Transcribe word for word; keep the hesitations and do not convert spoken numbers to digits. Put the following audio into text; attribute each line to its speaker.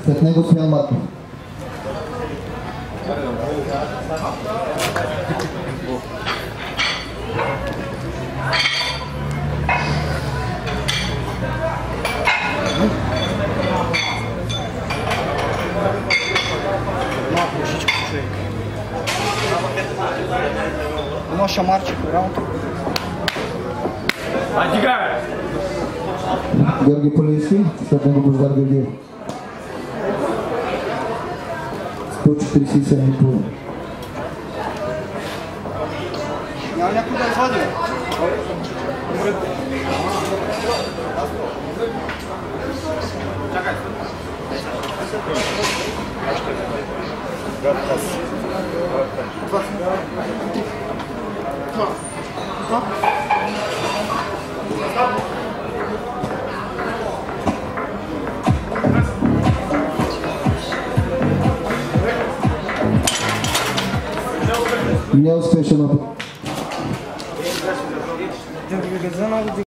Speaker 1: След него Стоян Марков.
Speaker 2: Едно шамарче, раунд.
Speaker 1: Георги Полински, след него Бождар Георгиев. сто четиридесет и седем и половина.
Speaker 2: Няма някой да извади. Чакай. Това. Това.
Speaker 1: Неуспешен опит.